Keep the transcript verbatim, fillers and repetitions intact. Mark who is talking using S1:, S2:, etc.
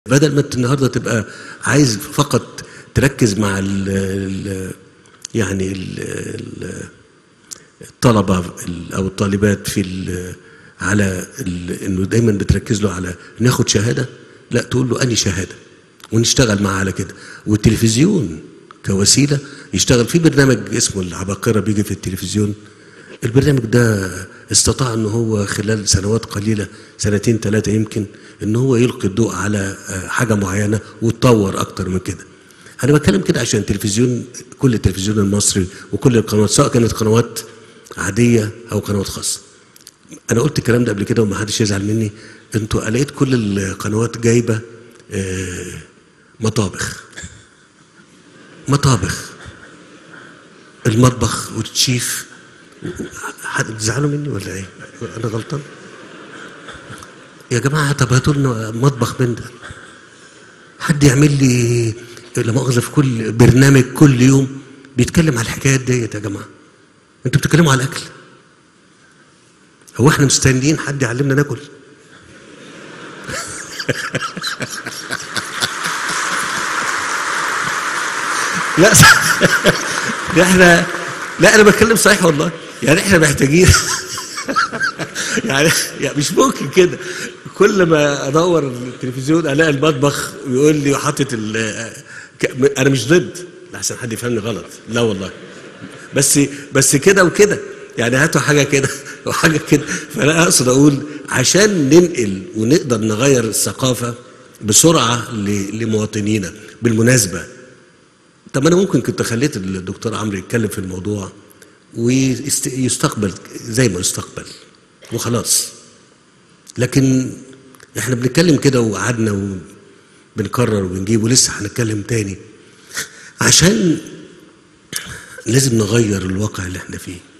S1: بدل ما انت النهارده تبقى عايز فقط تركز مع ال ال يعني ال الطلبه او الطالبات في ال على ال انه دايما بتركز له على ناخد شهاده، لا تقول له اني شهاده ونشتغل معاه على كده. والتلفزيون كوسيله يشتغل في برنامج اسمه العباقره بيجي في التلفزيون. البرنامج ده استطاع ان هو خلال سنوات قليله، سنتين ثلاثه يمكن، ان هو يلقي الضوء على حاجه معينه وتطور اكتر من كده. انا بتكلم كده عشان التلفزيون، كل التلفزيون المصري وكل القنوات سواء كانت قنوات عاديه او قنوات خاصه. انا قلت الكلام ده قبل كده وما حدش يزعل مني. انتوا لقيت كل القنوات جايبه مطابخ مطابخ المطبخ والشيف. هتزعلوا مني ولا ايه؟ انا غلطان؟ يا جماعه طب هاتوا لنا مطبخ من ده. حد يعمل لي لا مؤاخذه في كل برنامج كل يوم بيتكلم على الحكايات ديت. يا جماعه انتوا بتتكلموا على الاكل، هو احنا مستنيين حد يعلمنا ناكل؟ لا لا احنا لا انا بتكلم صحيح والله. يعني احنا محتاجين يعني, يعني مش ممكن كده كل ما ادور التلفزيون الاقي المطبخ ويقول لي حاطط انا مش ضد، لحسن حد يفهمني غلط، لا والله، بس بس كده وكده، يعني هاتوا حاجه كده وحاجه كده. فانا اقصد اقول عشان ننقل ونقدر نغير الثقافه بسرعه لمواطنينا. بالمناسبه طب انا ممكن كنت خليت الدكتور عمرو يتكلم في الموضوع ويستقبل زي ما يستقبل وخلاص، لكن احنا بنتكلم كده وقعدنا وبنكرر وبنجيب ولسه هنتكلم تاني عشان لازم نغير الواقع اللي احنا فيه.